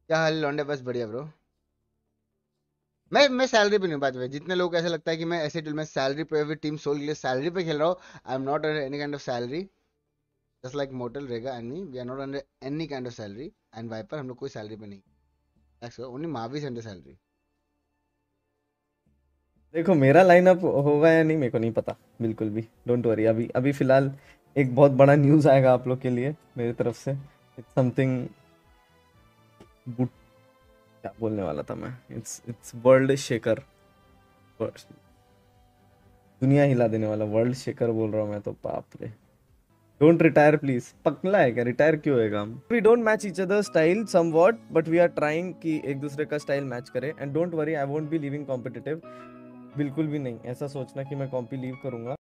क्या हाल है लौंडे? बस बढ़िया ब्रो। मैं सैलरी पे नहीं हूँ बात है। जितने लोग को ऐसा लगता है कि मैं ऐसे मैं सैलरी पे अभी टीम सोल के लिए सैलरी पे खेल रहा हूँ। I am not under any kind of salary. Just like मोटल रेगा and me, we are not under any kind of salary. And Viper हम लोग कोई सैलरी पे नहीं, ओनली माविस अंडर सैलरी। देखो मेरा लाइनअप होगा या नहीं मेरे को नहीं पता, बिल्कुल भी डोंट वरी। अभी अभी फिलहाल एक बहुत बड़ा न्यूज़ आएगा आप लोग के लिए मेरी तरफ से। It's something good. क्या बोलने वाला था मैं, इट्स वर्ल्ड शेकर। दुनिया हिला देने वाला वर्ल्ड शेकर बोल रहा हूँ मैं तो, बाप रे। Don't retire please. पगला है क्या? रिटायर क्यों होएगा हम? We don't match each other style somewhat, but we are trying कि एक दूसरे का स्टाइल मैच करे। And don't worry, I won't be living competitive. बिल्कुल भी नहीं ऐसा सोचना कि मैं कॉम्पी लीव करूंगा।